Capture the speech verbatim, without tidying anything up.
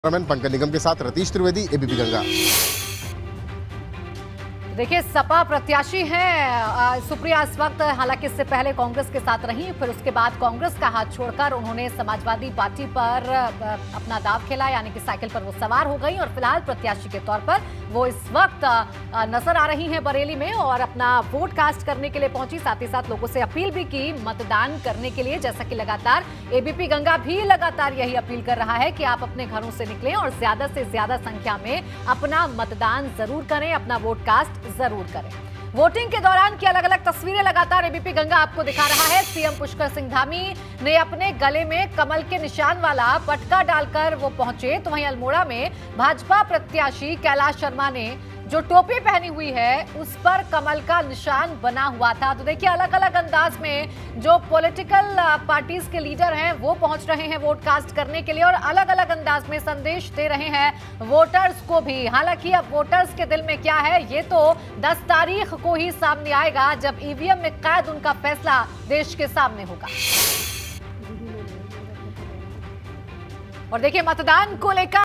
Cameraman Pankaj निगम के साथ Ratheesh Trivedi, ABP Ganga. देखिए, सपा प्रत्याशी हैं सुप्रिया इस वक्त, हालांकि इससे पहले कांग्रेस के साथ रही, फिर उसके बाद कांग्रेस का हाथ छोड़कर उन्होंने समाजवादी पार्टी पर अपना दाव खेला, यानी कि साइकिल पर वो सवार हो गई और फिलहाल प्रत्याशी के तौर पर वो इस वक्त नजर आ रही हैं बरेली में और अपना वोट कास्ट करने के लिए पहुंची। साथ ही साथ लोगों से अपील भी की मतदान करने के लिए, जैसा कि लगातार एबीपी गंगा भी लगातार यही अपील कर रहा है कि आप अपने घरों से निकलें और ज्यादा से ज्यादा संख्या में अपना मतदान जरूर करें, अपना वोट कास्ट जरूर करें। वोटिंग के दौरान की अलग अलग तस्वीरें लगातार एबीपी गंगा आपको दिखा रहा है। सीएम पुष्कर सिंह धामी ने अपने गले में कमल के निशान वाला पटका डालकर वो पहुंचे, तो वहीं अल्मोड़ा में भाजपा प्रत्याशी कैलाश शर्मा ने जो टोपी पहनी हुई है उस पर कमल का निशान बना हुआ था। तो देखिए, अलग अलग अंदाज में जो पॉलिटिकल पार्टीज के लीडर हैं वो पहुंच रहे हैं वोट कास्ट करने के लिए और अलग अलग अंदाज में संदेश दे रहे हैं वोटर्स को भी। हालांकि अब वोटर्स के दिल में क्या है ये तो दस तारीख को ही सामने आएगा, जब ईवीएम में कैद उनका फैसला देश के सामने होगा। और देखिए, मतदान को लेकर